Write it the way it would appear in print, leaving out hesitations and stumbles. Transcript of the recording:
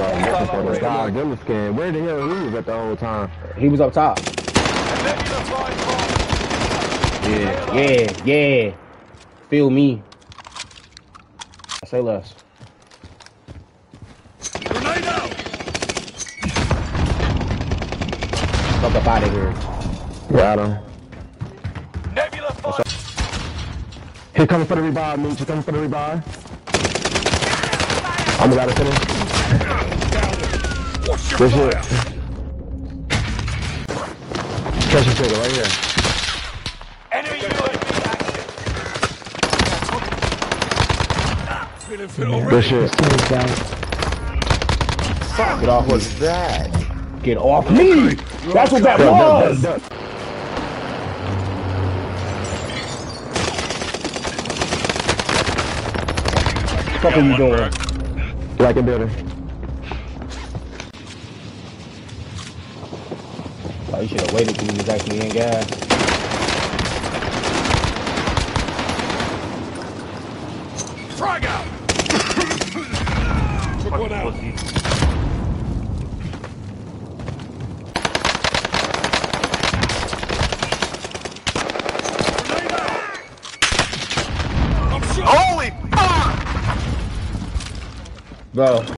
looking for the Godzilla skin. Where the hell he was at the whole time? He was up top. Yeah. Feel me. I say less. Grenade out! Fuck up out of here. Got him. Nebula fire! He coming for the revive, Meech. He coming for the revive. I'm gonna finish. Good shit. Pressure trigger right here. Enemy UAV active. Good shit. Get off me. What's that? Get off me! That's what that was! Duck. What are you doing? Like a building. Oh, you should have waited till he was actually in gas. Frag out! Took one out. Grenade out! I'm shot! Holy fuck! Bro.